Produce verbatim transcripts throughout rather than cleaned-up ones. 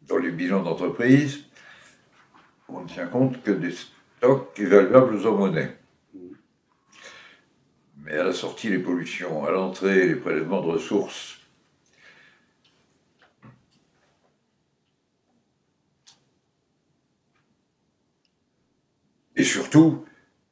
dans les bilans d'entreprise, on ne tient compte que des stocks évaluables en monnaie. Mais à la sortie, les pollutions, à l'entrée, les prélèvements de ressources, et surtout,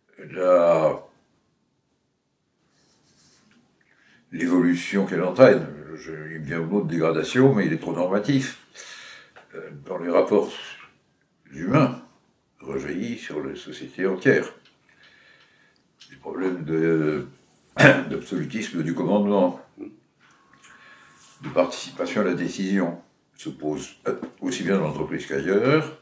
l'évolution qu'elle entraîne. Je, il me vient au mot de dégradation, mais il est trop normatif. Dans les rapports humains, rejaillit sur les sociétés entières. Les problèmes d'absolutisme du commandement, de participation à la décision, se posent aussi bien dans l'entreprise qu'ailleurs.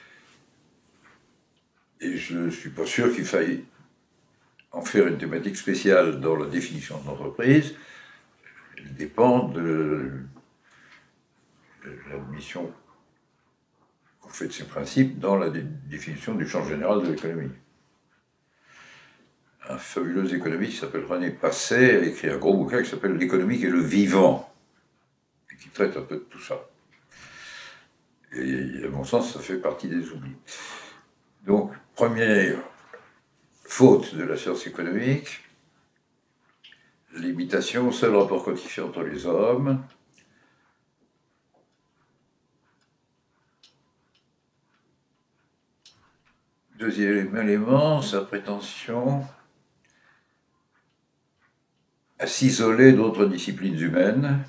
Et je ne suis pas sûr qu'il faille en faire une thématique spéciale dans la définition de l'entreprise. Elle dépend de, de l'admission qu'on fait de ces principes dans la dé définition du champ général de l'économie. Un fabuleux économiste qui s'appelle René Passet a écrit un gros bouquin qui s'appelle L'économie et le vivant, et qui traite un peu de tout ça. Et à mon sens, ça fait partie des oublis. Donc, première faute de la science économique, l'imitation au seul rapport quantifié entre les hommes. Deuxième élément, sa prétention à s'isoler d'autres disciplines humaines.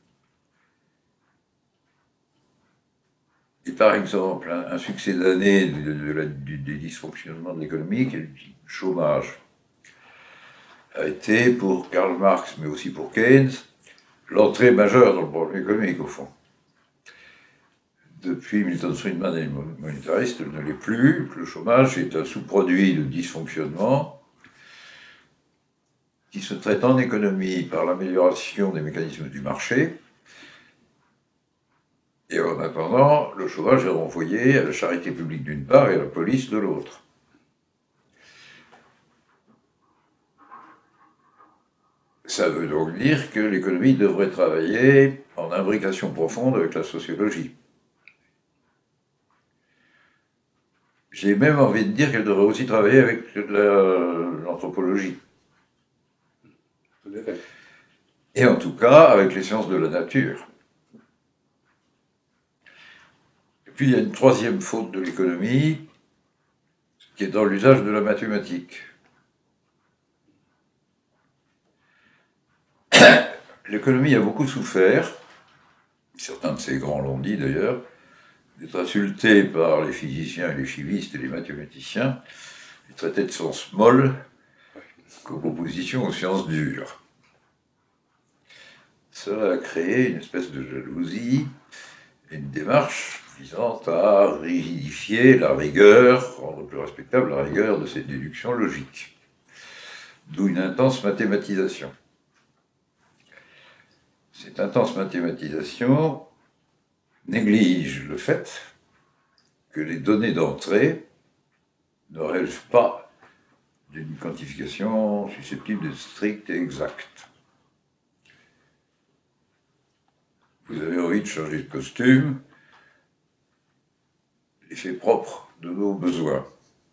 Et par exemple, un, un succès d'année de, de de du, des dysfonctionnements de l'économie, qui est le chômage, a été pour Karl Marx, mais aussi pour Keynes, l'entrée majeure dans le problème économique, au fond. Depuis Milton Friedman et les monétaristes, ne l'est plus. Le chômage est un sous-produit de dysfonctionnement qui se traite en économie par l'amélioration des mécanismes du marché. Et en attendant, le chômage est renvoyé à la charité publique d'une part et à la police de l'autre. Ça veut donc dire que l'économie devrait travailler en imbrication profonde avec la sociologie. J'ai même envie de dire qu'elle devrait aussi travailler avec l'anthropologie. Et en tout cas, avec les sciences de la nature. Et puis, il y a une troisième faute de l'économie, qui est dans l'usage de la mathématique. L'économie a beaucoup souffert, certains de ses grands l'ont dit d'ailleurs, d'être insultée par les physiciens et les chimistes et les mathématiciens, et traitée de sciences molles comme opposition aux sciences dures. Cela a créé une espèce de jalousie et une démarche visant à rigidifier la rigueur, rendre plus respectable la rigueur de ces déductions logiques. D'où une intense mathématisation. Cette intense mathématisation néglige le fait que les données d'entrée ne relèvent pas d'une quantification susceptible d'être stricte et exacte. Vous avez envie de changer de costume, l'effet propre de nos besoins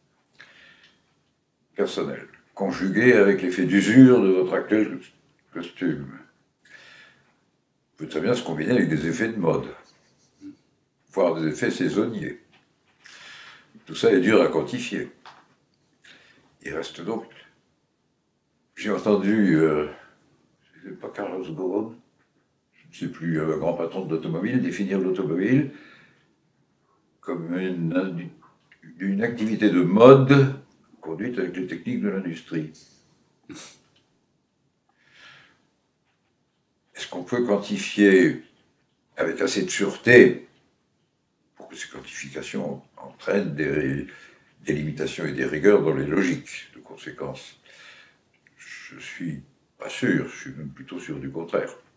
personnels, conjugué avec l'effet d'usure de votre actuel costume, peut très bien se combiner avec des effets de mode, voire des effets saisonniers. Tout ça est dur à quantifier. Il reste donc... J'ai entendu, euh, je ne sais pas, Carlos Ghosn, je ne sais plus, un grand patron d'automobile, définir l'automobile comme une, une activité de mode conduite avec les techniques de l'industrie. Est-ce qu'on peut quantifier avec assez de sûreté pour que ces quantifications entraînent des, des limitations et des rigueurs dans les logiques de conséquences? Je suis pas sûr, je suis même plutôt sûr du contraire.